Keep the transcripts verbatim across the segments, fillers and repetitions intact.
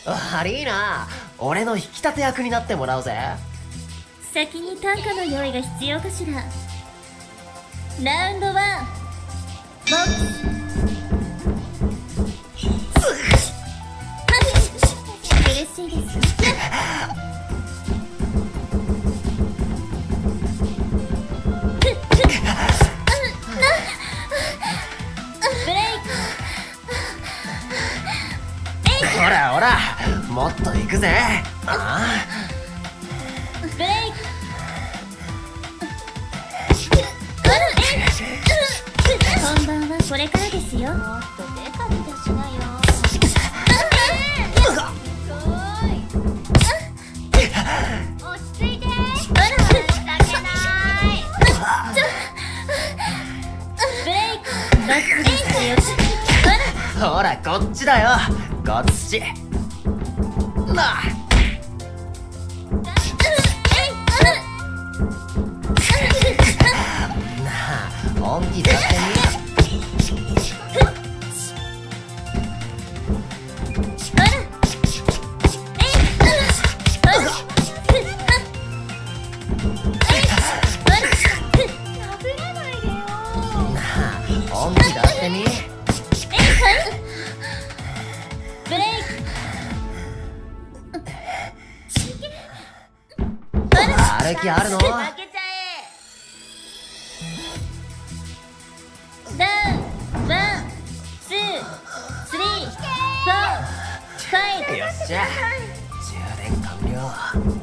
悪いな、俺の引き立て役になってもらうぜ。 先に短歌の用意が必要かしら。ラウンドワンボックス。嬉しいです。 ほらほら、もっと行くぜ。ああ、 ブレイク。本番はこれからですよ。もっとデカデカしなよ。落ち着いて。ブレイク。バックですよ。 ほらこっちだよ、こっちなあ。なあ、本気出してみ。本気出してみ。 ブレイク。 歩きあるの？ 負けちゃえ。ダウンワンツースリーフォーファイブ。 よっしゃ、充電完了。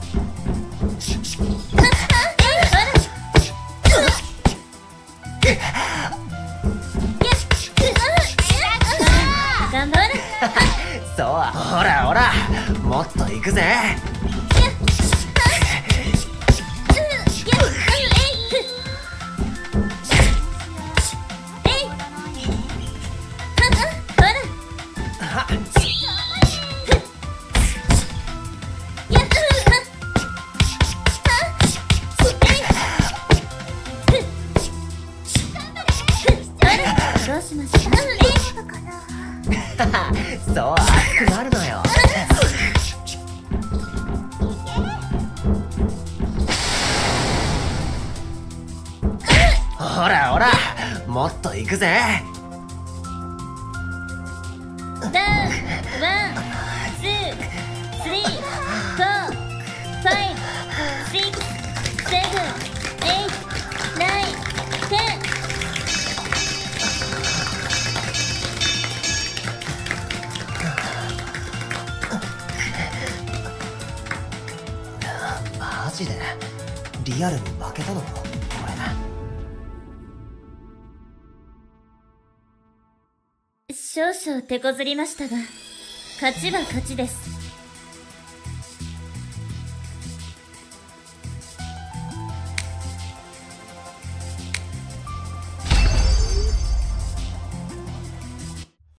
頑張る。 そう、ほらほら、もっと行くぜ。 どうしました？ そう熱くなるのよ。ほらほら、もっと行くぜ。 ダウンワンツースリーフォーファイブシックスセブンエイトナインテン。 マジでリアルに負けたのこれ。 少々手こずりましたが、勝ちは勝ちです。